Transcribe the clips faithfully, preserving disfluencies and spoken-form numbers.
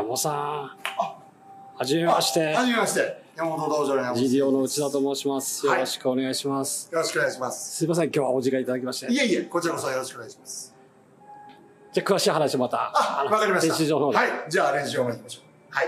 山本さん。あ、はじめまして。 はじめまして。山本道場の山本です。 ジーディーオー の内田と申します。よろしくお願いします。 はい、よろしくお願いします。 すいません、今日はお時間いただきまして。 いえいえ、こちらこそよろしくお願いします。 じゃあ、詳しい話また。 あ、わかりました。 練習場の方で。 はい、じゃあ練習場まで行きましょう。はい。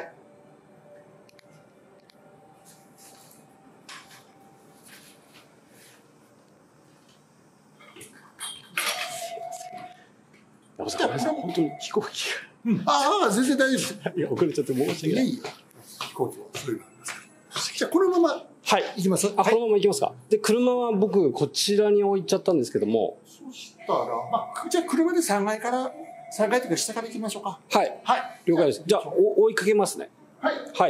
山本さん、ごめんなさい、本当に飛行機が。 うん、ああ、全然大丈夫です。 いや、遅れちゃって申し訳ない。 いやいや、飛行機はそういうのありますから。じゃあ、このまま、はい、行きます。 あ、はい、このまま行きますか。で、車は僕、こちらに置いちゃったんですけども。 そしたら、まあ、じゃあ、車でさんがいから、さんがいというか、下から行きましょうか。 はい。はい。了解です。じゃあ、お追いかけますね。 はい。 はい。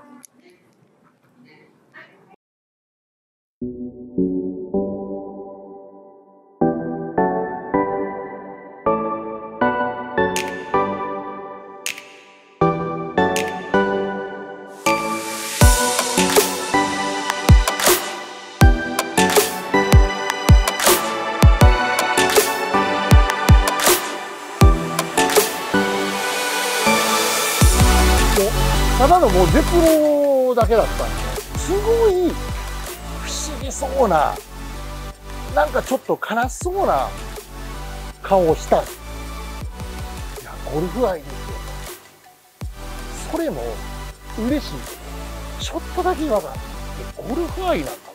ただのもう絶望だけだったんで、すごい不思議そうな、なんかちょっと悲しそうな顔をした。いや、ゴルフ愛ですよ。それも嬉しい。ちょっとだけ違和感。ゴルフ愛なんだな。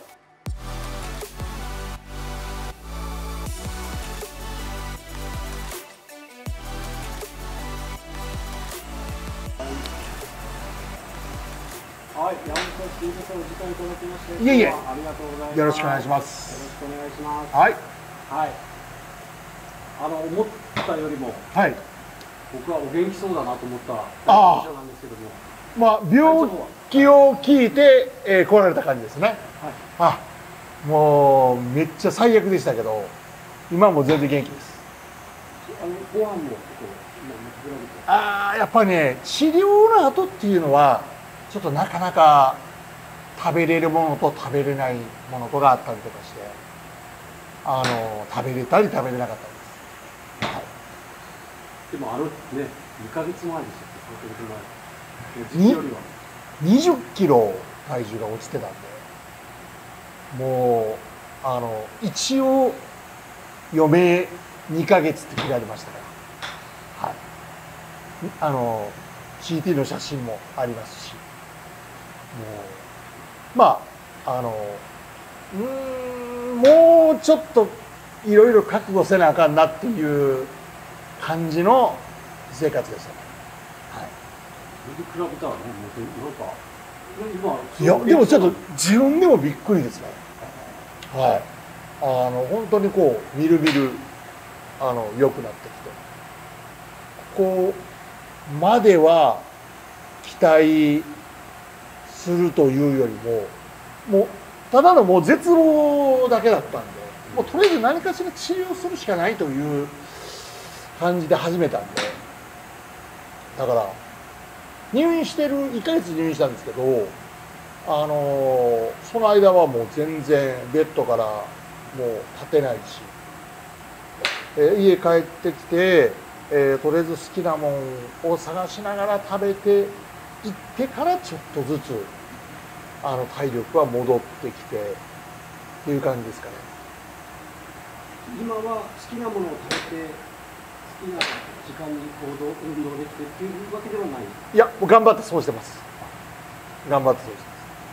はい、山本さん、すみません、お時間いただきまして。 いえいえ、 ありがとうございます。 よろしくお願いします。 よろしくお願いします。 はい。 はい。あの、思ったよりも。はい。僕はお元気そうだなと思った印象なんですけども。 まあ、病気を聞いて、えー、来られた感じですね。はい。あ、もう、めっちゃ最悪でしたけど、今も全然元気です。 あの、ご飯も、こう、 ああ、やっぱりね、治療の後っていうのは、ちょっとなかなか食べれるものと食べれないものとがあったりとかして、あの食べれたり食べれなかったりです。はい、 でもあのね、にかげつまえでしたっけ、さんかげつまえ。時期よりはにじゅっキロ体重が落ちてたんで、もうあの一応余命にかげつって切られましたから、はい、あの シーティー の写真もありますし。もうまああのうんもうちょっといろいろ覚悟せなあかんなっていう感じの生活でしたね。はい。 それで比べたらね、もうなんか今いやでもちょっと自分でもびっくりですね。はい。あの本当にこうみるみるあの良くなってきて、ここまでは期待するというよりも、もうただのもう絶望だけだったんで、もうとりあえず何かしら治療するしかないという感じで始めたんで、だから入院してるいっかげつ入院したんですけど、あのその間はもう全然ベッドからもう立てないし、え家帰ってきて、えー、とりあえず好きなもんを探しながら食べて行ってからちょっとずつあの体力は戻ってきてっていう感じですかね。 今は好きなものを食べて好きな時間に行動運動できてっていうわけではない。 いや、もう頑張ってそうしてます。頑張ってそうして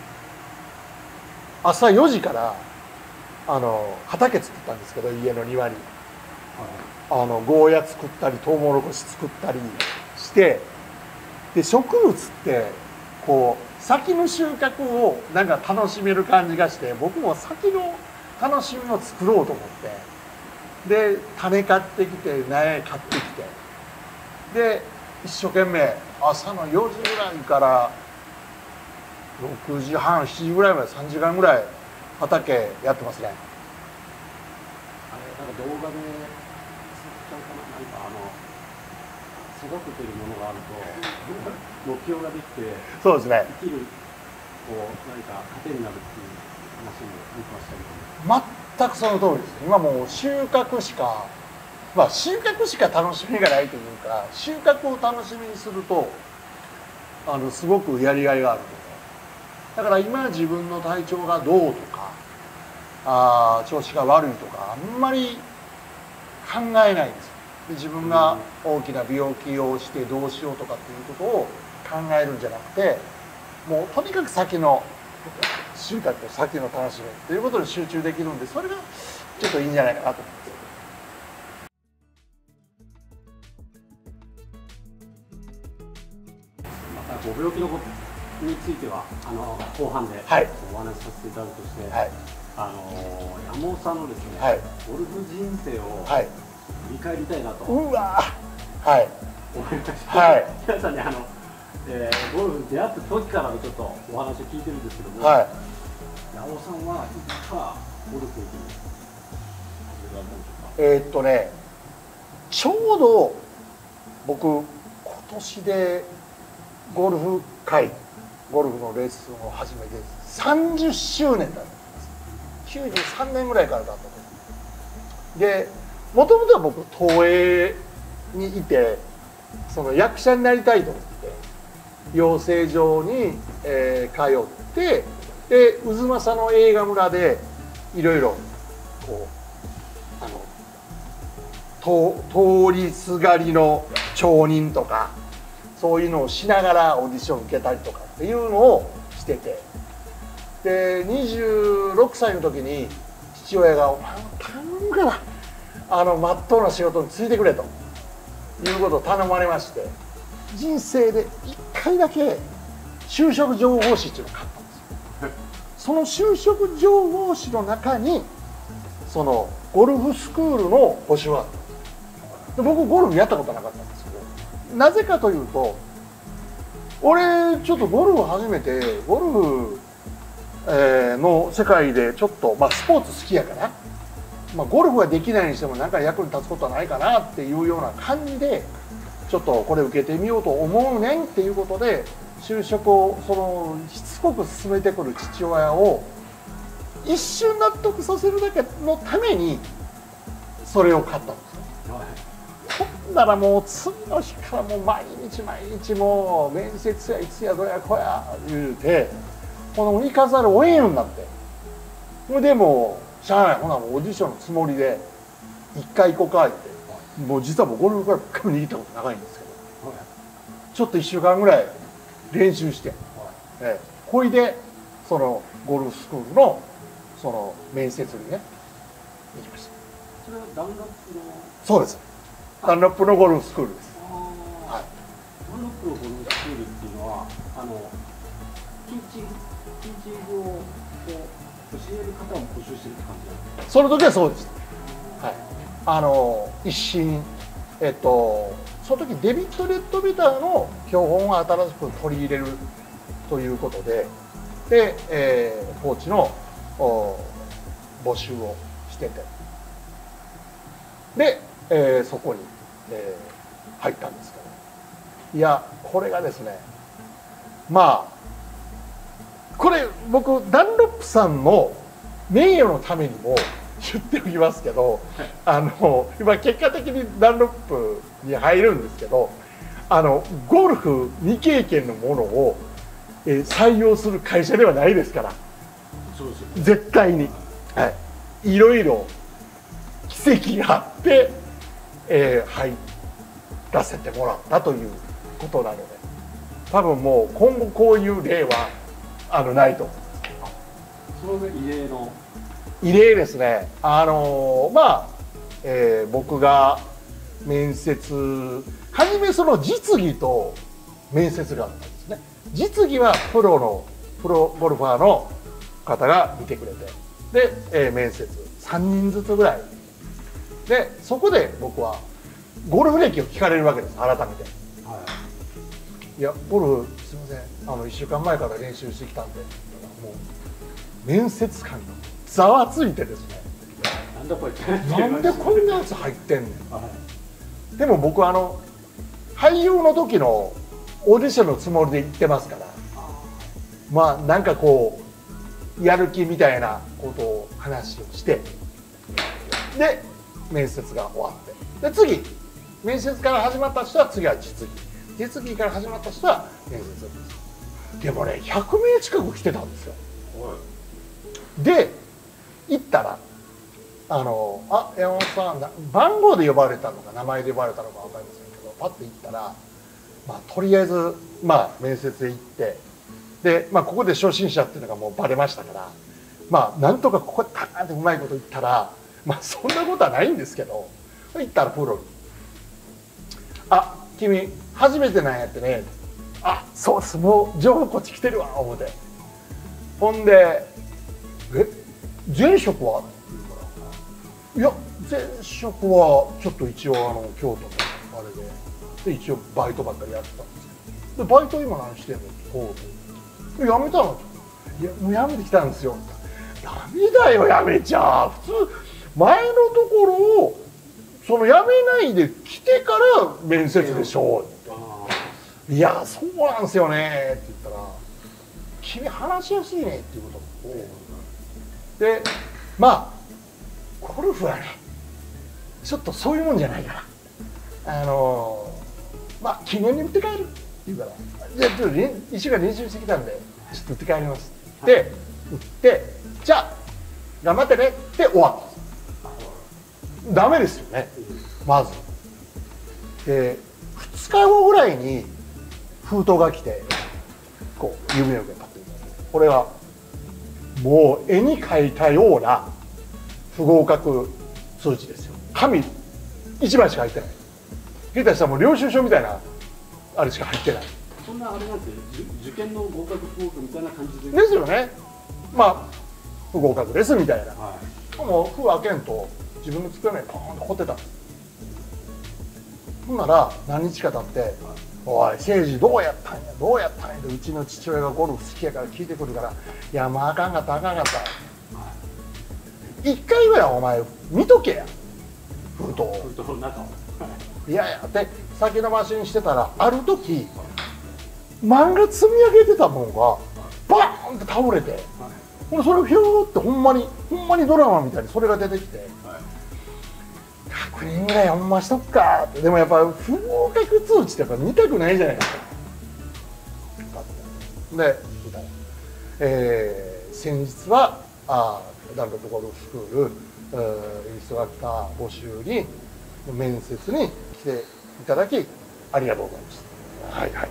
ます。朝よじからあの畑作ったんですけど、家の庭に、はい、あのゴーヤ作ったりトウモロコシ作ったりして、で植物ってこう先の収穫をなんか楽しめる感じがして、僕も先の楽しみを作ろうと思って、で種買ってきて苗買ってきて、で一生懸命朝のよじぐらいからろくじはんしちじぐらいまでさんじかんぐらい畑やってますね。 あれなんか動画でなんかあの育ててるものがあると目標ができて、 そうですね、 生きるこう何か糧になるっていう話も見てましたけど、 全くその通りです。今もう収穫しか、まあ収穫しか楽しみがないというか、収穫を楽しみにするとあのすごくやりがいがあることだから今自分の体調がどうとかあ調子が悪いとかあんまり考えないんですよ。で自分が大きな病気をしてどうしようとかっていうことを考えるんじゃなくてもうとにかく先の収穫と先の楽しみということに集中できるんでそれがちょっといいんじゃないかなと思います。 またご病気のことについてはあの後半でお話しさせていただくとして、はい、あの山本さんのですね、はい、ゴルフ人生を振り返りたいなと、 うわはい思いました。はい、皆さんにあの、えー、ゴルフに出会った時からのちょっとお話を聞いてるんですけども、はい、山本さんはいつからゴルフに始められたんでしょうか。 えー、っとねちょうど僕今年でゴルフ会ゴルフのレッスンを始めてさんじゅっしゅうねんだったんです。きゅうじゅうさんねんぐらいからだったと思う。でもともとは僕東映にいてその役者になりたいと思って養成所に、えー、通ってで渦政の映画村でいろいろこうあの通りすがりの町人とかそういうのをしながらオーディション受けたりとかっていうのをしててでにじゅうろくさいの時に父親が「お前頼むからあのまっとうな仕事に就いてくれ」ということを頼まれまして人生でいっかいだけ就職情報誌っていうのを買ったんですよ。その就職情報誌の中にそのゴルフスクールの募集があったんです。で僕ゴルフやったことなかったんですけどなぜかというと俺ちょっとゴルフ始めてゴルフ、えー、の世界でちょっと、まあ、スポーツ好きやから、まあ、ゴルフができないにしても何か役に立つことはないかなっていうような感じでちょっとこれ受けてみようと思うねんっていうことで就職をそのしつこく進めてくる父親を一瞬納得させるだけのためにそれを買ったんですよ。ほんならもう次の日からもう毎日毎日もう面接やいつやどやこや言うてこの行かざるを得んようになってそれでもうしゃあないほなもうオーディションのつもりで一回行こうかってもう実はもうゴルフクラブ一回も握ったこと長いんですけどちょっといっしゅうかんぐらい練習して、ええ、ほいでそのゴルフスクールのその面接にね行きました。 それはダンロップのそうですダンロップのゴルフスクールです。 はい、ダンロップのゴルフスクールっていうのはあのティーチングティーチングをこう教える方を募集してるって感じなんですか。 その時はそうです。はい、あの一新えっとその時デビッド・レッドビターの標本を新しく取り入れるということでで、えー、コーチの募集をしててで、えー、そこに、えー、入ったんですけどいやこれがですねまあこれ僕ダンロップさんの名誉のためにも言っておきますけどあの今結果的にダンロップに入るんですけどあのゴルフ未経験のものを、えー、採用する会社ではないですからそうですよ、ね、 絶対に、はい、いろいろ奇跡があって、えー、入らせてもらったということなので多分もう今後こういう例はあのないと思います。 それが異例の異例ですね。あのまあ、えー、僕が面接初めその実技と面接があったんですね。実技はプロのプロゴルファーの方が見てくれてで、えー、面接さんにんずつぐらいでそこで僕はゴルフ歴を聞かれるわけです改めて、はい、いやゴルフすみませんあのいっしゅうかんまえから練習してきたんでもう面接官がざわついてですねなんでこれなんでこんなやつ入ってんねん、はい、でも僕はあの俳優の時のオーディションのつもりで行ってますからまあなんかこうやる気みたいなことを話をしてで面接が終わってで次面接から始まった人は次は実技で次から始まった人は面接です。でもねひゃくめい近く来てたんですよ。で行ったらあのあ山本さん番号で呼ばれたのか名前で呼ばれたのか分かりませんけどパッと行ったら、まあ、とりあえず、まあ、面接へ行ってで、まあ、ここで初心者っていうのがもうバレましたから、まあ、なんとかここでパーンってうまいこと言ったら、まあ、そんなことはないんですけど行ったらプロに「あ君初めてなんやってね」あそうですもう情報こっち来てるわ思ってほんで「え前職は?」いや前職はちょっと一応あの京都のあれでで一応バイトばっかりやってたんですけどでバイト今何してんのこうやめたのいやもうやめてきたんですよダメだよやめちゃ普通前のところをそのやめないで来てから面接でしょっていやそうなんですよねって言ったら君話しやすいねっていうことでまあゴルフはねちょっとそういうもんじゃないからあのー、まあ記念に打って帰るって言うからじゃあちょっといっしゅうかん練習してきたんでちょっと打って帰りますって打ってじゃあ頑張ってねって終わったダメですよねまずでふつかごぐらいに封筒が来てこう指の上にパッとこれはもう絵に描いたような不合格数値ですよ紙いちまいしか入ってない下手したらもう領収書みたいなあれしか入ってないそんなあれなんて受験の合格不合格みたいな感じでですよねまあ不合格ですみたいな、はい、もう封開けんと自分の机の上にポーンと掘ってたほんなら何日か経って「おい誠治どうやったんやどうやったんや」ってうちの父親がゴルフ好きやから聞いてくるから「いやまああかんかったあかんかった」一回ぐらいお前見とけや封筒を封筒の中をいやいやって先延ばしにしてたらある時漫画積み上げてたもんがバーンって倒れて、はい、ほんでそれをひょーってほんまにほんまにドラマみたいにそれが出てきて、はい、ひゃくにんぐらいほんましとくかってでもやっぱ不合格通知ってやっぱ見たくないじゃないですかで見たら、えー、先日はあダンロップゴルフスクールインストラクター募集に面接に来ていただきありがとうございました。はいはい。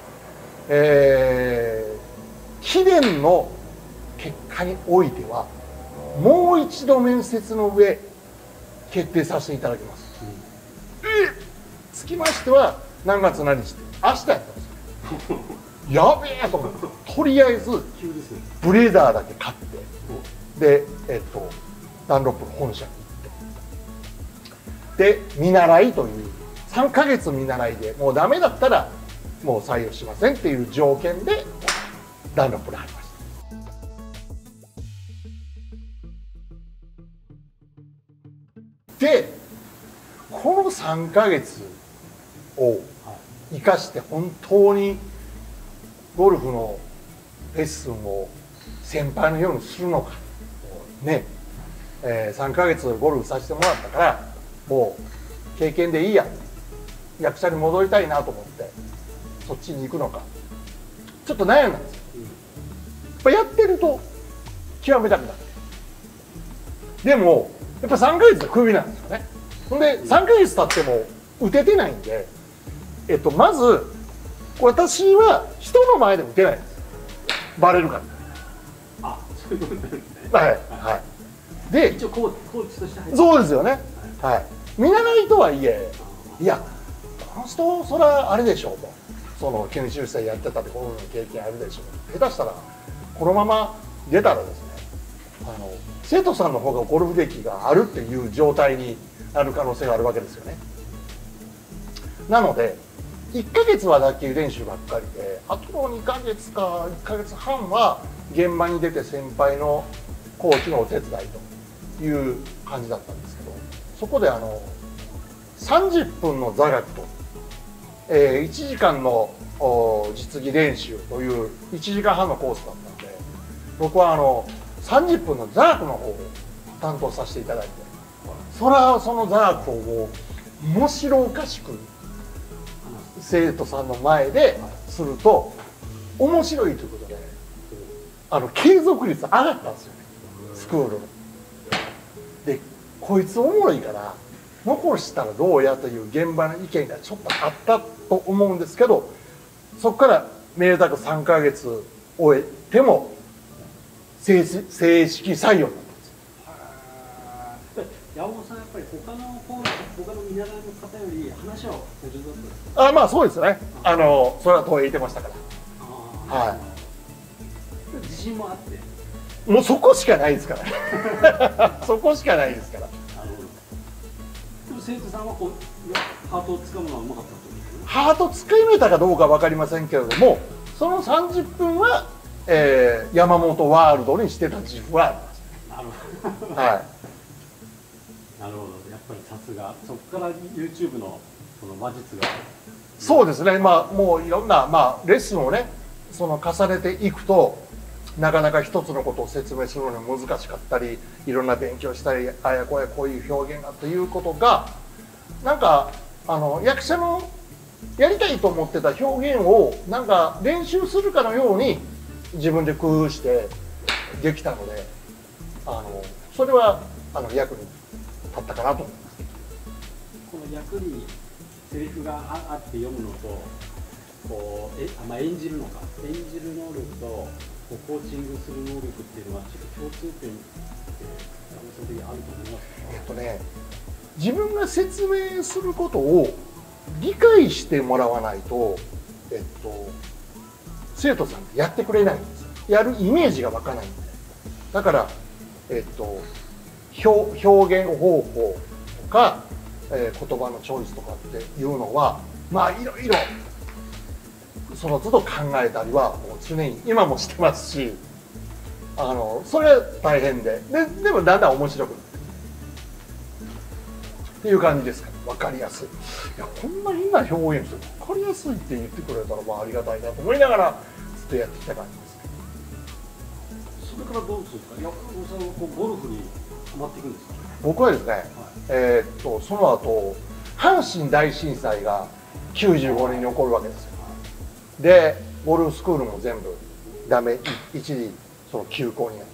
えー、記念の結果においてはもう一度面接の上決定させていただきます。うん、えつきましては何月何日って明日やったんですよ。やべえと思ってとりあえずブレザーだけ買って。で、えっと、ダンロップの本社に行ってで見習いというさんかげつ見習いでもうダメだったらもう採用しませんっていう条件でダンロップに入りました。でこのさんかげつを生かして本当にゴルフのレッスンを先輩のようにするのかね、えー、さんかげつゴルフさせてもらったからもう経験でいいや役者に戻りたいなと思ってそっちに行くのかちょっと悩んだんですよ、うん、やっぱやってると極めたくなるでもやっぱさんかげつでクビなんですよねほんでさんかげつ経っても打ててないんで、えっと、まず私は人の前で打てないんですバレるからあそういうことなんですねはいはい、で一応コーチとして入ってそうですよね、はいはい、見習いとはいえいやこの人それはあれでしょうとその研修生やってたってこういうの経験あるでしょう下手したらこのまま出たらですねあの生徒さんの方がゴルフ歴があるっていう状態になる可能性があるわけですよねなのでいっかげつは打球練習ばっかりであとのにかげつかいっかげつはんは現場に出て先輩のコーチのお手伝いという感じだったんですけどそこであのさんじゅっぷんの座学と、えー、いちじかんの実技練習といういちじかんはんのコースだったので僕はあのさんじゅっぷんの座学の方を担当させていただいてそれはその座学をもう面白おかしく生徒さんの前ですると面白いということで、あの継続率上がったんですよね、スクールの。でこいつおもろいから残したらどうやという現場の意見がちょっとあったと思うんですけど、そこからめでたくさんかげつ終えても正正式採用になったんですよ。 山本さんやっぱり他の他の見習いの方より話はお上手だったんですか？ あ、まあそうですね。あのそれは東映言ってましたから。はい。 自信もあって。 もうそこしかないですからそこしかないですから。 なるほど。でも生徒さんはこうハートをつかむのはうまかったと思うんですね。 ハートつかめたかどうか分かりませんけれども、そのさんじゅっぷんは、えー、山本ワールドにしてた自負はあります。 なるほど。 はい。 なるほど。やっぱりさすが。そこから YouTube のその魔術が。 そうですね。まあもういろんなまあレッスンをね、その重ねていくと。なかなか一つのことを説明するのに難しかったり、いろんな勉強したり、あやこやこういう表現がということがなんかあの役者のやりたいと思ってた表現をなんか練習するかのように自分で工夫してできたので、あのそれはあの役に立ったかなと思います。 この役にセリフがあって読むのとこうえ、まあ、演じるのか演じる能力とコーチングする能力っていうのはちょっと共通点ってその時あると思いますか？ えっとね、自分が説明することを理解してもらわないと、えっと、生徒さんってやってくれないんですよ。やるイメージが湧かないんで。だから、えっと、表、表現方法とか、えー、言葉のチョイスとかっていうのはまあいろいろその都度考えたりはもう常に今もしてますし、あのそれは大変で、ででもだんだん面白くなってっていう感じですかね。分かりやすい。いやこんな変な表現して分かりやすいって言ってくれたらまあありがたいなと思いながらずっとやってきた感じですね。 それからどうするんですか？山本さんはこうゴルフにハマっていくんですか？ 僕はですね、はい、えー、っとその後阪神大震災がきゅうじゅうごねんに起こるわけですよ。でゴルフスクールも全部ダメ、一時その休校になって、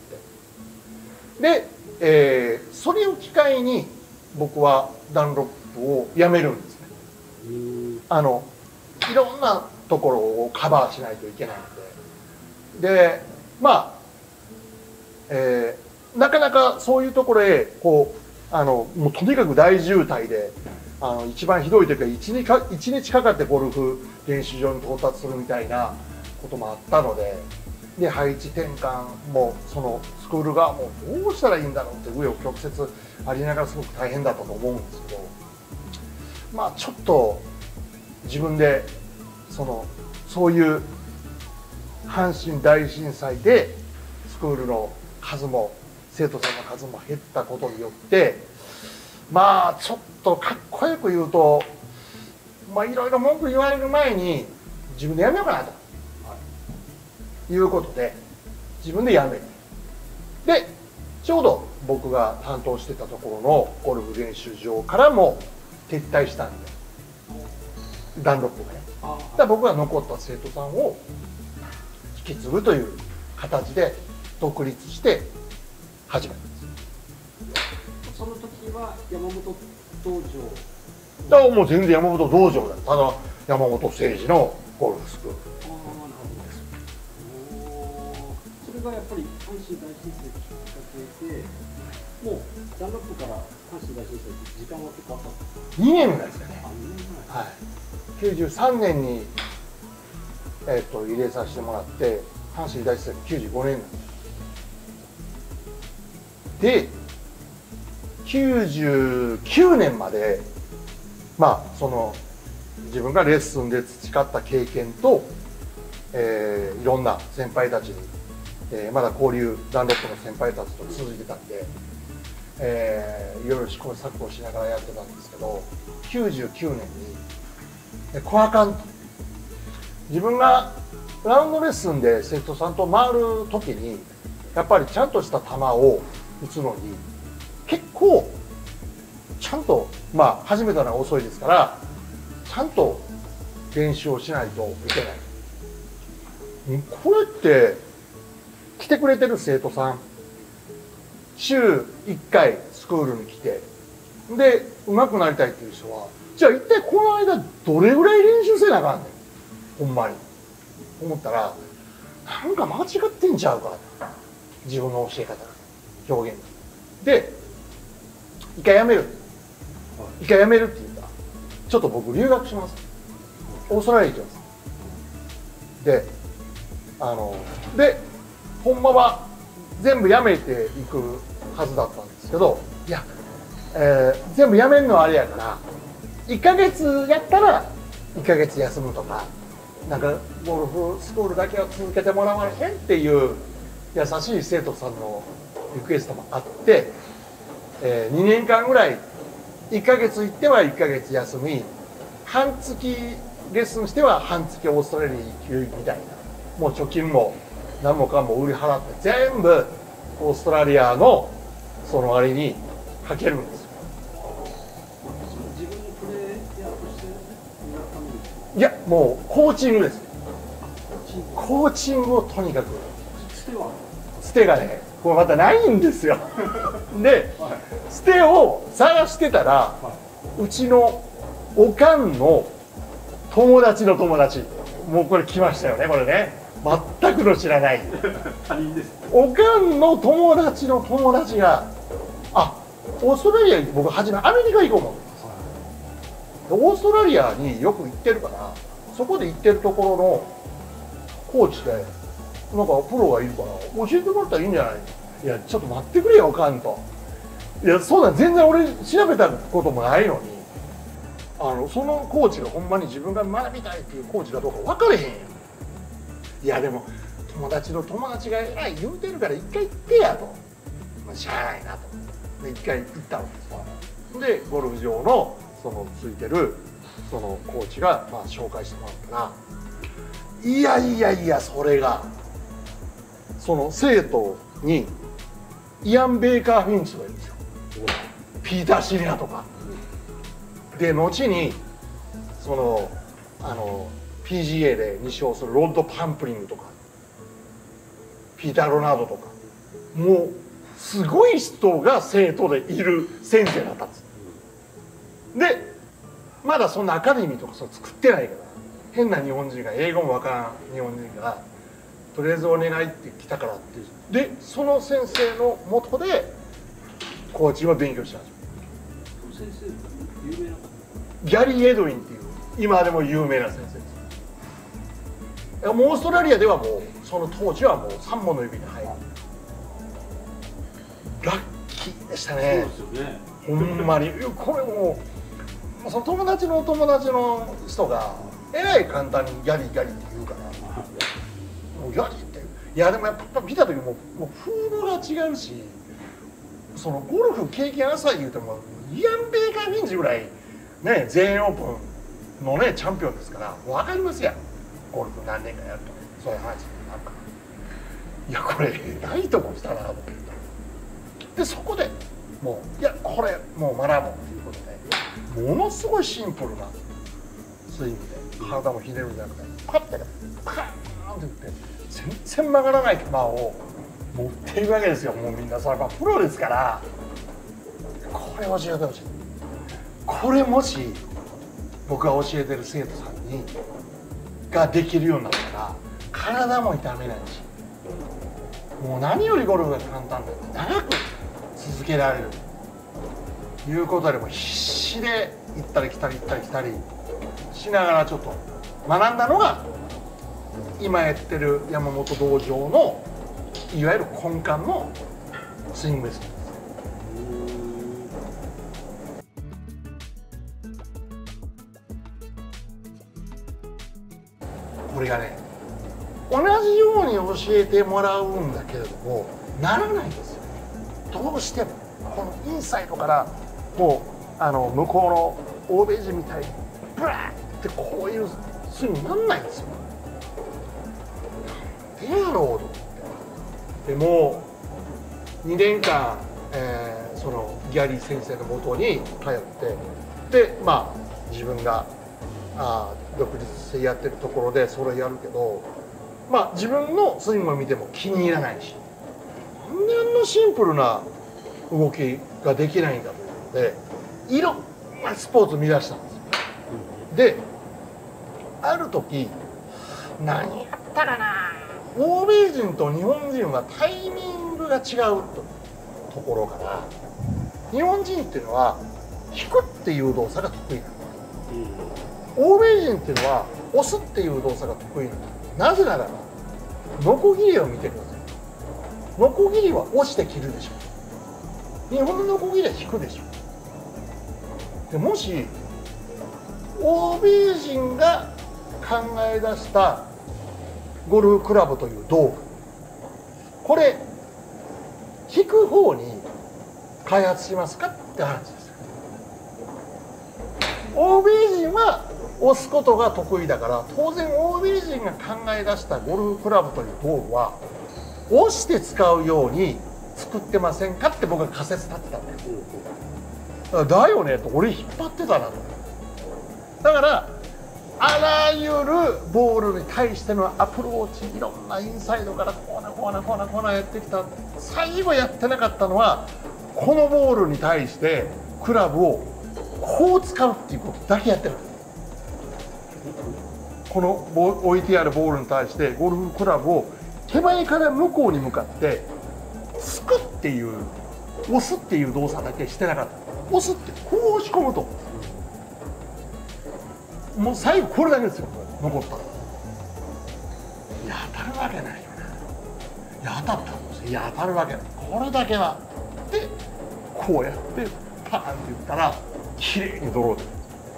で、えー、それを機会に僕はダンロップをやめるんですね。あのいろんなところをカバーしないといけないので、でまあ、えー、なかなかそういうところへこうあのもうとにかく大渋滞で。あの一番ひどい時はいちにちかかってゴルフ練習場に到達するみたいなこともあったので、で配置転換もそのスクール側もどうしたらいいんだろうって紆余曲折ありながらすごく大変だったと思うんですけど、まあちょっと自分でそのそういう阪神大震災でスクールの数も生徒さんの数も減ったことによって、まあちょっとかっこよく言うと、まあいろいろ文句言われる前に自分でやめようかなと、はい、いうことで自分でやめて、でちょうど僕が担当してたところのゴルフ練習場からも撤退したんで、ダンロップがね。だから僕が残った生徒さんを引き継ぐという形で独立して始めたんです。 その時は山本道場。 だからもう全然山本道場だ。ただ山本誠二のゴルフスクール。 ああ、なるほど。それがやっぱり阪神大震災きっかけで、もうダンロップから阪神大震災って時間は結構あったんですか？ にねんぐらいですかね。 あ、にねんぐらい。 はい。きゅうじゅうさんねんにえっと入れさせてもらって、阪神大震災きゅうじゅうごねんなんで。で。きゅうじゅうきゅうねんまでまあその自分がレッスンで培った経験と、えー、いろんな先輩たちに、えー、まだ交流ダンロップの先輩たちと続いてたんで、えー、いろいろ試行錯誤しながらやってたんですけど、きゅうじゅうきゅうねんにコアカン自分がラウンドレッスンで生徒さんと回る時にやっぱりちゃんとした球を打つのに結構ちゃんとまあ始めたのは遅いですからちゃんと練習をしないといけない。これって来てくれてる生徒さん週いっかいスクールに来てで上手くなりたいっていう人はじゃあ一体この間どれぐらい練習せなあかんねんほんまに思ったらなんか間違ってんちゃうか自分の教え方表現で一回やめる一回やめるっていうかちょっと僕留学しますオーストラリア行きますであのでほんまは全部やめていくはずだったんですけどいや、えー、全部やめるのはあれやからいっかげつやったらいっかげつ休むとかなんかゴルフスクールだけは続けてもらわれへんっていう優しい生徒さんのリクエストもあって、えー、にねんかんぐらいいっかげつ行ってはいっかげつ休み半月レッスンしては半月オーストラリアに行くみたいなもう貯金も何もかも売り払って全部オーストラリアのその割にかけるんですよ。 自分のプレーヤーとしていやもうコーチングです。コーチングをとにかくつてはつてがねこれまたないんですよでつてを探してたら、はい、うちのおかんの友達の友達もうこれ来ましたよねこれね全くの知らない他人ですおかんの友達の友達があオーストラリアに僕初めアメリカ行こう思ってます、はい、オーストラリアによく行ってるからそこで行ってるところのコーチでなんかプロがいるから教えてもらったらいいんじゃない。いやちょっと待ってくれよおかんと。いやそうだ全然俺調べたこともないのにあのそのコーチがほんまに自分が学びたいっていうコーチかどうか分かれへんやん。いやでも友達の友達が偉い言うてるから一回行ってやと、まあ、しゃあないなとで一回行ったわけですよ。でゴルフ場のそのついてるそのコーチがまあ紹介してもらったらいやいやいやそれがその生徒にイアン・ベイカー・フィンチとかいるんですよ。ピーター・シリナとかで後にそのあの ピージーエー でに勝するロッド・パンプリングとかピーター・ロナードとかもうすごい人が生徒でいる先生だったんです。でまだそんなアカデミーとかそ作ってないから変な日本人が英語もわからん日本人がとりあえずお願いって来たからってでその先生のもとでコーチは勉強したんですよ。 先生有名なギャリー・エドウィンっていう今でも有名な先生です。オーストラリアではもうその当時はもうさんぼんの指に入るラッキーでしたね。 そうですよねほんまにこれもうその友達の友達の人がえらい簡単にギャリーギャリーって言うからもうギャリーっていやでもやっぱ見た時ももう風貌が違うしそのゴルフ経験浅い言うてもイアン・ベイカー・フィンチぐらいね全英オープンのねチャンピオンですから分かりますやんゴルフ何年かやるとそういう話になるからいやこれえらいとこ来たなと思ってでそこでもういやこれもう学ぼうということでものすごいシンプルなスイングで体もひねるんじゃなくてパッてパーンって打って全然曲がらない球を持っていくわけですよ。もうみんなそれはプロですからこれ教えてほしい。これもし僕が教えてる生徒さんにができるようになったら体も痛めないしもう何よりゴルフが簡単で長く続けられるということでも必死で行ったり来たり行ったり来たりしながらちょっと学んだのが今やってる山本道場のいわゆる根幹のスイングです。これがね同じように教えてもらうんだけれどもならないんですよ。どうしてもこのインサイドからもうあの向こうの欧米人みたいにブラーってこういうスイングになんないんですよ。でやろうと思ってでもうにねんかん、えー、そのギャリー先生のもとに通ってでまあ自分があ独立してやってるところでそれやるけど、まあ自分のスイングを見ても気に入らないし、なんであんなシンプルな動きができないんだというので、いろんなスポーツを見出したんですよ。である時何やったかな、欧米人と日本人はタイミングが違うところから、日本人っていうのは引くっていう動作が得意なんです。欧米人っていうのは押すっていう動作が得意なんです。なぜならばノコギリを見てください。ノコギリは押して切るでしょ。日本のノコギリは引くでしょ。でもし欧米人が考え出したゴルフクラブという道具、これ引く方に開発しますかって話です。欧米人は押すことが得意だから、当然欧米人が考え出したゴルフクラブという道具は押して使うように作ってませんかって僕は仮説立ってたんですよ。だよねと、俺引っ張ってたなと。だからあらゆるボールに対してのアプローチ、いろんなインサイドからコーナーコーナーコーナーコーナーやってきた。最後やってなかったのはこのボールに対してクラブをこう使うっていうことだけやってる。この置いてあるボールに対してゴルフクラブを手前から向こうに向かってつくっていう、押すっていう動作だけしてなかった。押すってこう押し込むと、もう最後これだけですよ、残ったら。いや当たるわけないよな。いや当たったんですよ。いや当たるわけない。これだけはでこうやってパーンって言ったらきれいにドローで。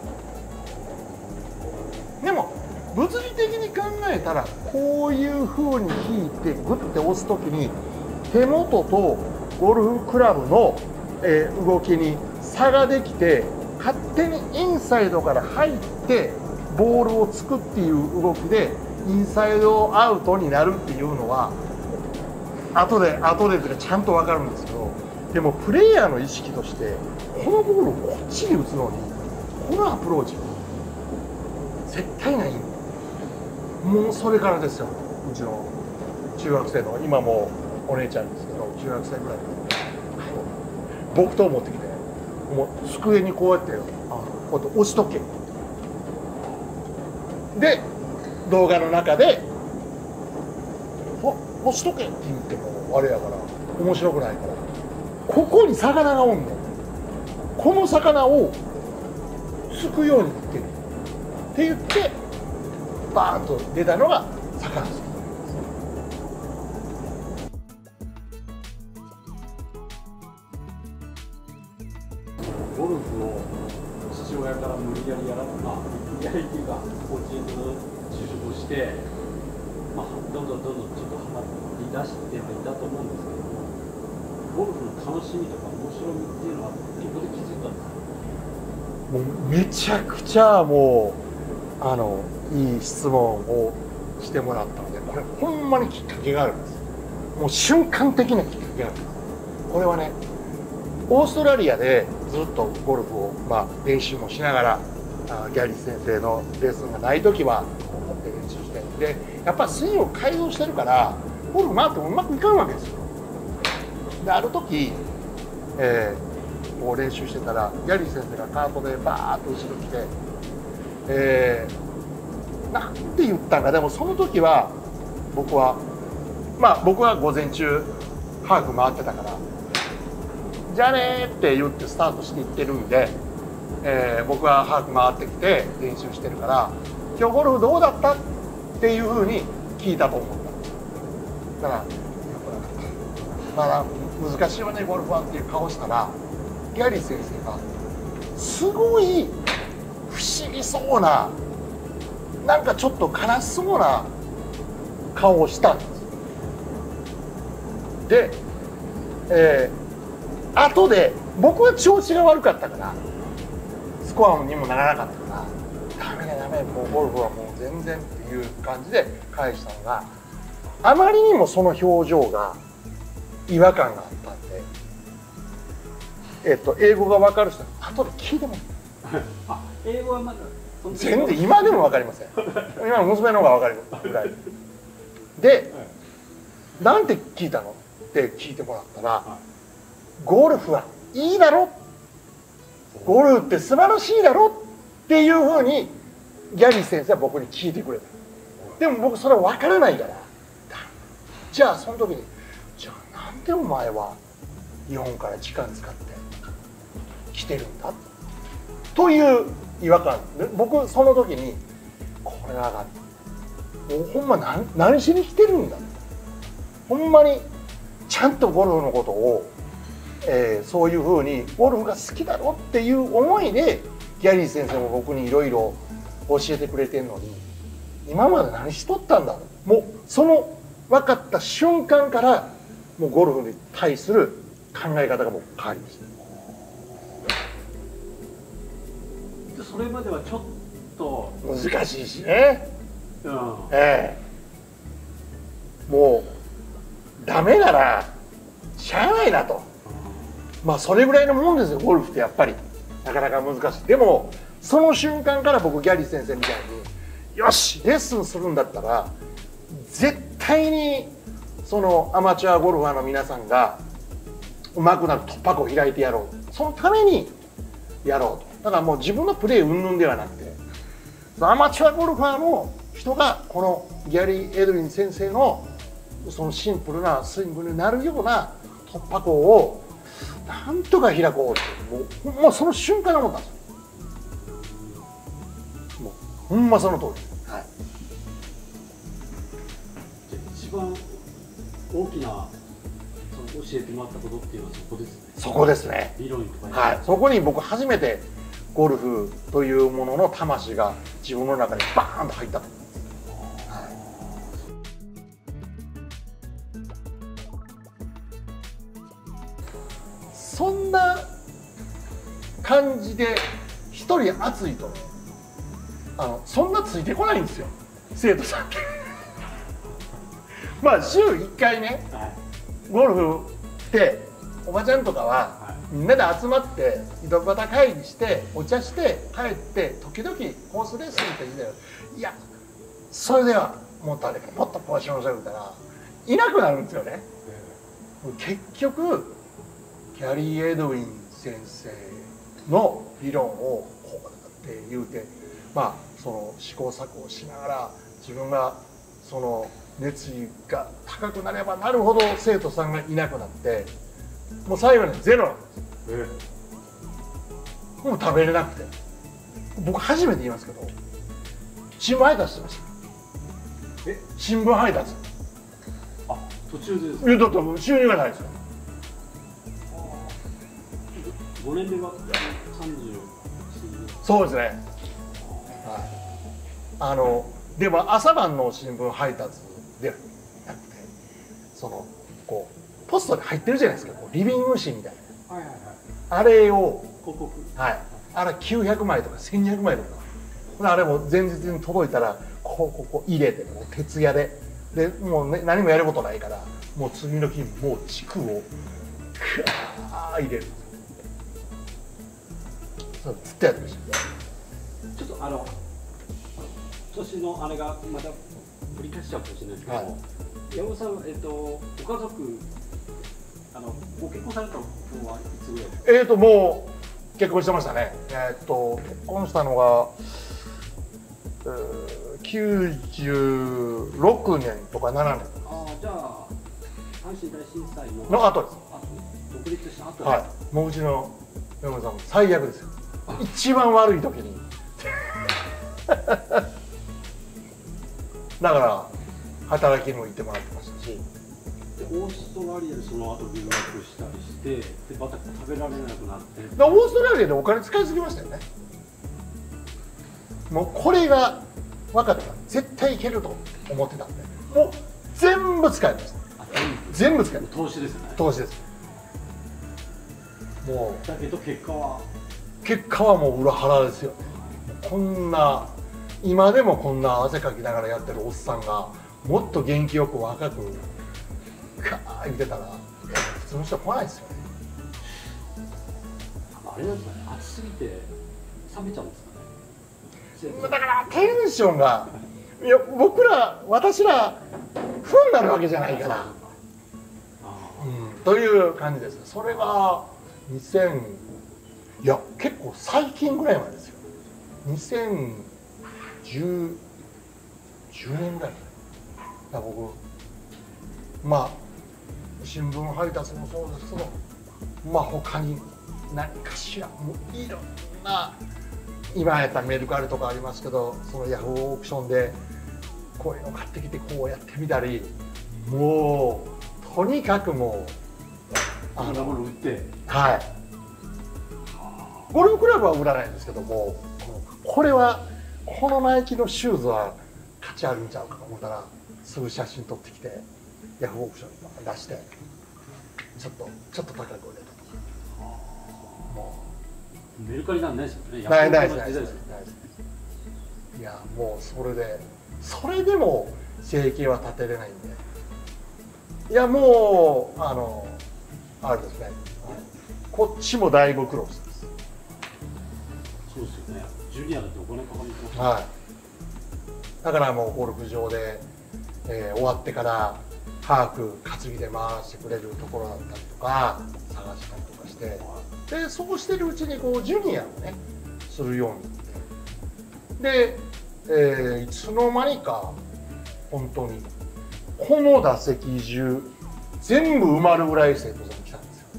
でも物理的に考えたらこういう風に引いてグッて押す時に手元とゴルフクラブの、えー、動きに差ができて、勝手にインサイドから入ってボールをつくっていう動きでインサイドアウトになるっていうのは後で後でちゃんと分かるんですけど、でもプレイヤーの意識としてこのボールをこっちに打つのにこのアプローチ絶対ない。もうそれからですよ。うちの中学生の今もお姉ちゃんですけど、中学生ぐらいの木刀持ってきて、もう机にこうやってこうやって押しとけ。で動画の中で「押しとけ」って言ってもあれやから面白くないから、ここに魚がおんの、この魚をすくように言ってるって言ってバーンと出たのが魚すくい。 ゴルフを父親から無理やりやらまあ無理やりっていうかコーチング就職して、まあ、どんどんどんどんちょっとハマり出してはいたと思うんですけども、ゴルフの楽しみとか面白みっていうのはどこで気づいたんですか？ もうめちゃくちゃもうあのいい質問をしてもらったので、これほんまにきっかけがあるんです。もう瞬間的なきっかけがあるんです。これはね、オーストラリアでずっとゴルフを、まあ、練習もしながらあギャリー先生のレッスンがない時はこうやって練習してで、やっぱスイングを改造してるからゴルフ回ってもうまくいかんわけですよ。である時、えー、こう練習してたらギャリー先生がカートでバーッと後ろ来て、えー、なんて言ったんか、でもその時は僕はまあ僕は午前中ハーフ回ってたからじゃあねって言ってスタートしていってるんで、えー、僕はハーフ回ってきて練習してるから「今日ゴルフどうだった?」っていうふうに聞いたと思っただから「まあ難しいわねゴルフは」っていう顔したらギャリー先生がすごい不思議そうな、なんかちょっと悲しそうな顔をしたんです。で、えー、後で僕は調子が悪かったからスコアにもならなかったから「ダメだダメもうゴルフはもう全然」っていう感じで返したのが、あまりにもその表情が違和感があったんで、えっと英語が分かる人は後で聞いてもらうあ、英語はまだ全然今でも分かりません。今の娘の方が分かるぐらいで、なんて聞いたのって聞いてもらったら、ゴルフはいいだろ、ゴルフって素晴らしいだろっていうふうにギャリー先生は僕に聞いてくれた。でも僕それは分からないから、じゃあその時に、じゃあなんでお前は日本から時間使って来てるんだという違和感で、僕その時にこれはもうほんま 何, 何しに来てるんだ、ほんまにちゃんとゴルフのことを、えー、そういうふうにゴルフが好きだろっていう思いでギャリー先生も僕にいろいろ教えてくれてるのに、今まで何しとったんだろう、もうその分かった瞬間からもうゴルフに対する考え方がもう変わりました。 それまではちょっと難しいしね、 うん、 ええ、もうダメならしゃあないなと、まあそれぐらいのもんですよゴルフって。やっぱりなかなか難しい。でもその瞬間から僕ギャリー先生みたいに、よしレッスンするんだったら絶対にそのアマチュアゴルファーの皆さんが上手くなる突破口を開いてやろう、そのためにやろうと。だからもう自分のプレー云々ではなくて、アマチュアゴルファーの人がこのギャリー・エドウィン先生のそのシンプルなスイングになるような突破口をなんとか開こうって、もう、もうその瞬間に思ったんですよ。もうほんまその通りです。はい、 じゃあ一番大きなその教えてもらったことっていうのはそこですね。 そこですね。 理論とかに、 はい、そこに僕初めてゴルフというものの魂が自分の中にバーンと入ったと思います。はい、そんな感じで一人熱いとあのそんなついてこないんですよ生徒さんまあ週いっかいね、はい、ゴルフっておばちゃんとかは、はい、みんなで集まって井戸端会議してお茶して帰って時々コースレッスンって言うんだよ。いやそれではもっとあれからもっとこうしましょうみたいないなくなるんですよね。結局キャリー・エドウィン先生の理論をこうだって言うて、まあその試行錯誤しながら自分がその熱意が高くなればなるほど生徒さんがいなくなって、もう最後にゼロなんですよ。ええ、もう食べれなくて、僕初めて言いますけど新聞配達してました。え新聞配達、 あ途中でですか。 だってもう収入がないですよ。 ごねんではさんじゅう。 そうですね、はい、あのでも朝晩の新聞配達ではなくて、そのこうポストに入ってるじゃないですか、こうリビング紙みたいな、はいはいはい、あれを広告、 はい、あれきゅうひゃくまいとかせんにひゃくまいとか、あれも前日に届いたらこうここ入れてもう徹夜ででもう、ね、何もやることないからもう次の日もう地区をクワー入れる。そうずっとやってました。 ちょっとあの年のあれがまた振り返っちゃうかもしれないですけど、はい、山本さん、えっと、ご家族あのご結婚されたのはいつぐらいですか。 えっともう結婚してましたね。えっと結婚したのがきゅうじゅうろくねんとかななねん。 ああ、じゃあ阪神大震災のの後です。 独立した後。 はい。もううちの山本さんも最悪ですよ。一番悪い時にだから働きにも行ってもらってましたし、でオーストラリアでその後留学したりしてでまた食べられなくなって、 オーストラリアでお金使いすぎましたよね。もうこれが分かったら絶対いけると思ってたんで、もう全部使いました。全部使いました。 投資ですよね。 投資です。もうだけど結果は結果はもう裏腹ですよね。こんな今でもこんな汗かきながらやってるおっさんがもっと元気よく若くカー言ってたら普通の人は来ないですよね。 あれなんですかね、暑すぎて冷めちゃうんですかね。 だからテンションがいや僕ら私ら負になるわけじゃないから、うん、という感じです。それがにせんいや結構最近ぐらいまでですよ。にせんじゅう、じゅうねんぐらいだ僕まあ新聞配達もそうですけど、まあ他に何かしらもういろんな今やったらメルカリとかありますけど、そのヤフーオークションでこういうの買ってきてこうやってみたり、もうとにかくもうあのもの売ってはいゴルフクラブは売らないんですけども、これはこのナイキのシューズは価値あるんちゃうかと思ったらすぐ写真撮ってきてヤフーオークションに出してちょっとちょっと高く売れたとか。もうメルカリなんないですよね。 ないないですないです。いやもうそれでそれでも生計は立てれないんで、いやもうあのあれですね、こっちもだいぶ苦労してます。 そうですよね。ジュニアだってお金かかります。 はい。だからもうゴルフ場で、えー、終わってからハーク担ぎで回してくれるところだったりとか探したりとかして、でそうしてるうちにこうジュニアをねするようになって、で、えー、いつの間にか本当にこの打席中全部埋まるぐらい生徒さん来たんですよ。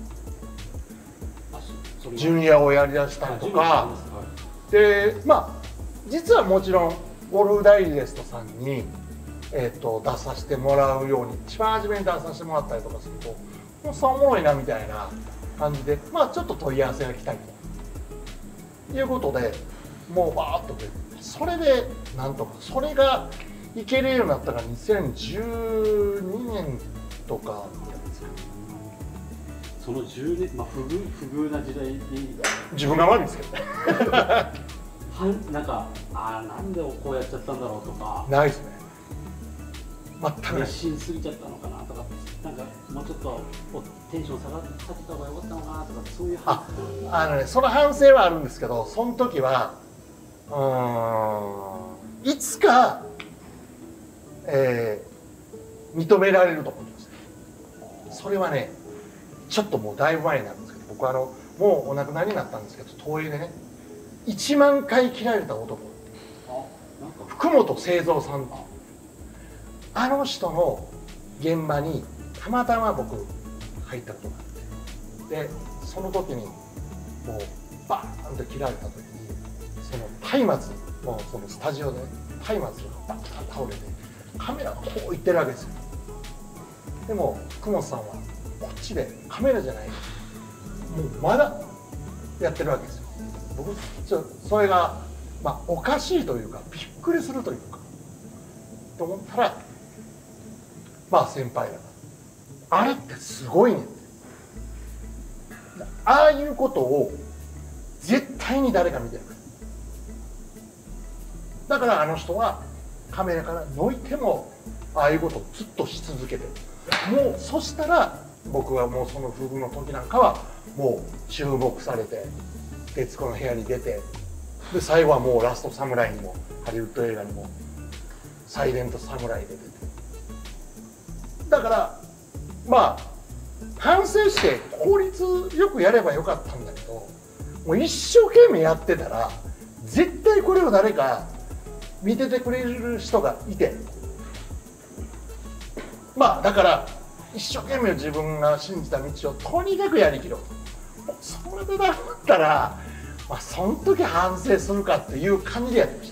ジュニアをやりだしたりとかで、まあ実はもちろんゴルフダイジェストさんに、えー、と出させてもらうように一番初めに出させてもらったりとかするともうそうおもろいなみたいな感じで、まあちょっと問い合わせが来たりということでもうバーッと出て、それでなんとかそれがいけるようになったのがにせんじゅうにねんとかぐらいですか。 そのじゅうねん、まあ不遇不遇な時代に自分が悪いんですけどねはなんかああなんでこうやっちゃったんだろうとかないですね。全くない。 熱心すぎちゃったのかなとか、なんかもうちょっとテンション下がってた方がよかったのかなとか、そういうああのねその反省はあるんですけど、その時はうーんいつか、えー、認められると思ってました。それはねちょっともうだいぶ前になるんですけど、僕あのもうお亡くなりになったんですけど、東映でねいちまんかい切られた男、福本清三さん、あの人の現場にたまたま僕入ったことがあって、でその時にもうバーンと切られた時にその松明のそのスタジオで松明がバーンと倒れてカメラがこういってるわけですよ。でも福本さんはこっちでカメラじゃないもうまだやってるわけですよ。僕ちょそれが、まあ、おかしいというかびっくりするというかと思ったら、まあ先輩らがあれってすごいねんって、ああいうことを絶対に誰か見てるから、だからあの人はカメラから抜いてもああいうことをずっとし続けてる。もうそしたら僕はもうその不遇の時なんかはもう注目されて徹子の部屋に出て、で最後はもうラストサムライにもハリウッド映画にもサイレントサムライで出て、だからまあ反省して効率よくやればよかったんだけど、もう一生懸命やってたら絶対これを誰か見ててくれる人がいて、まあだから一生懸命自分が信じた道をとにかくやりきろうと。それでだったら、まあ、その時反省するかっていう感じでやってました。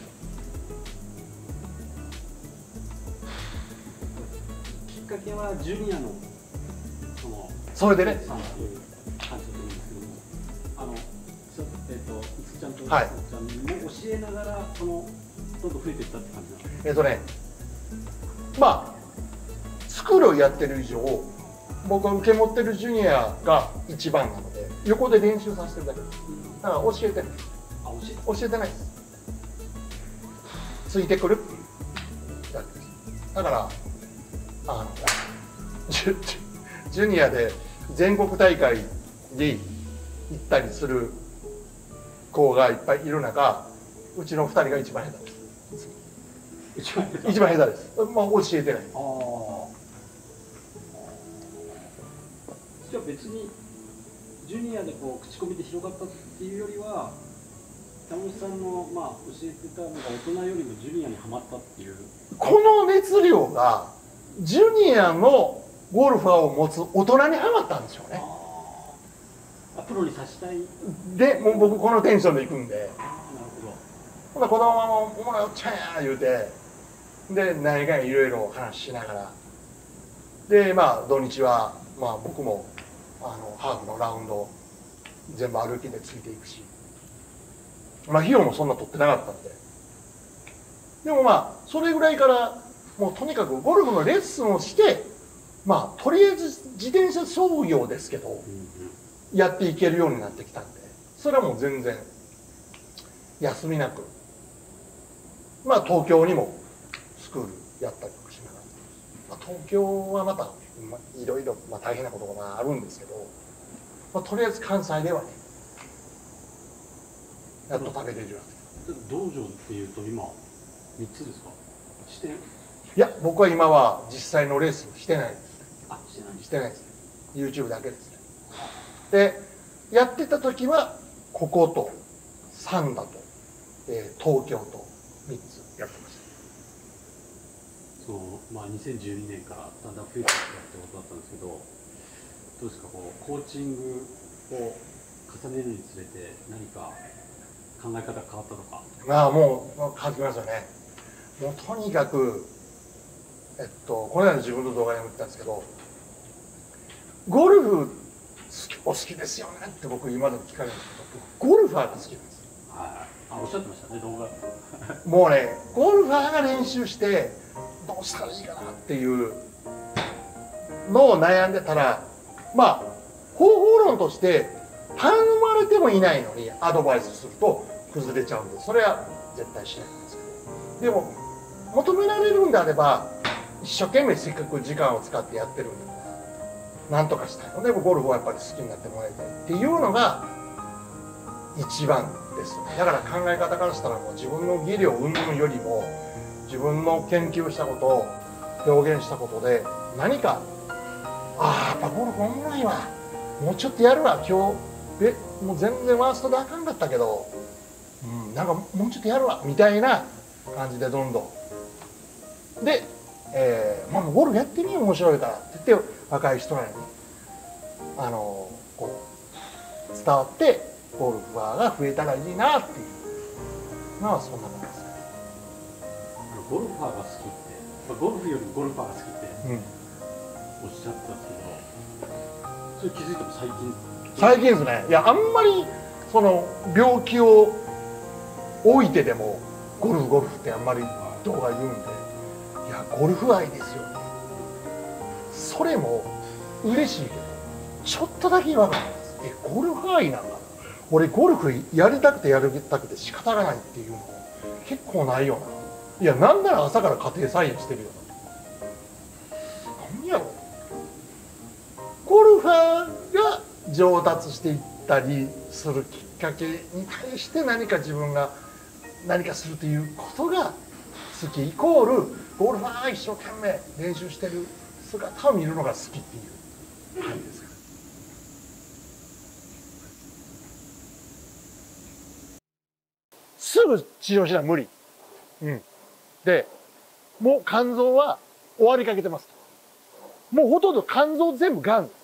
きっかけはジュニアのそのそれでねさんという感じだと思うんですけども、あのえっといつちゃんといつちゃんも教えながらそのどんどん増えていったって感じなんですか。 えっとねまあスクールをやってる以上僕が受け持ってるジュニアが一番なので横で練習させてるだけです。だから教えてない。 あ、教え教えてないです。ついてくるっていうだけです。だからあのジュジュニアで全国大会に行ったりする子がいっぱいいる中、 うちのふたりが一番下手です。 一番下手。 一番下手です。まあ教えてない。 ああ。じゃあ別にジュニアでこう口コミで広がったっていうよりは、山本さんのまあ教えてたのが大人よりもジュニアにはまったっていう。 この熱量がジュニアのゴルファーを持つ大人にはまったんですよね。 あ、プロにさしたい。 で、もう僕このテンションで行くんで。 ああ、なるほど。 ほな子供もおもろいおっちゃんや言うて、で何かいろいろ話しながら、でまあ土日はまあ僕もあのハーフのラウンド全部歩きでついていくし、まあ費用もそんな取ってなかったんで、でもまあそれぐらいからもうとにかくゴルフのレッスンをして、まあとりあえず自転車操業ですけど、うんうん、やっていけるようになってきたんで、それはもう全然休みなく、まあ東京にもスクールやったりとかしながら、まあ、東京はまたいろいろ大変なことがあるんですけど、まあ、とりあえず関西ではねやっと食べれるようになってきた。 道場っていうと今みっつですか？してる？ いや、僕は今は実際のレースしてないです。 あ、してない。 してないですね。 YouTube だけですね。でやってた時はここと三田と、えー、東京とみっつやってました。 そう、まあにせんじゅうにねんからだんだん増えてきたってことだったんですけど、どうですか、こうコーチングを重ねるにつれて何か考え方変わったとか？ まあもう変わってきますよね。もうとにかくえっとこの間自分の動画でも言ったんですけど、ゴルフお好きですよねって僕今でも聞かれるんですけど、ゴルファーが好きなんです。 はい、あ、おっしゃってましたね、動画。 もうね、ゴルファーが練習してどうしたらいいかなっていうのを悩んでたら、まあ方法論として頼まれてもいないのにアドバイスすると崩れちゃうんで、それは絶対しないんですけど、でも求められるんであれば一生懸命せっかく時間を使ってやってるんだからなんとかしたいので、ゴルフをやっぱり好きになってもらいたいっていうのが一番ですよね。だから考え方からしたらもう自分の技量云々よりも自分の研究したことを表現したことで何か、ああやっぱゴルフおもろいわ、もうちょっとやるわ、今日えもう全然ワーストであかんかったけど、うん、なんかもうちょっとやるわみたいな感じでどんどんで、えーまあ、ゴルフやってみよう面白いからって言って若い人らにあのこう伝わってゴルファーが増えたらいいなっていうのはそんなもんです。 あのゴルファーが好きって、まあ、ゴルフよりもゴルファーが好きっておっしゃったんですけど、それ気づいても最近？ 最近ですね。いやあんまりその病気を置いてでもゴルフゴルフってあんまり人が言うんで、いやゴルフ愛ですよね。それも嬉しいけどちょっとだけ違和感あります。えゴルフ愛なんだ、俺ゴルフやりたくてやりたくて仕方がないっていうの結構ないよな。いやなんなら朝から家庭菜園してるよな。何やろ、ゴルファーが上達していったりするきっかけに対して何か自分が何かするということが好きイコールゴルファーが一生懸命練習してる姿を見るのが好きっていう感じですか。すぐ治療しない無理、うん、でもう肝臓は終わりかけてます。もうほとんど肝臓全部がんです。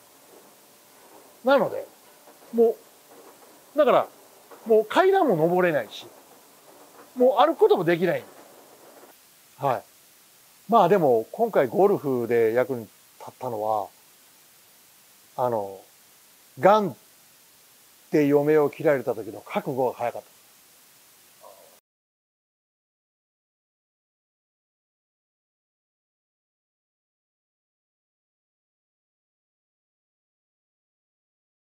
なのでもうだからもう階段も登れないしもう歩くこともできない。はい。まあでも今回ゴルフで役に立ったのはあのがんって嫁を切られた時の覚悟が早かった。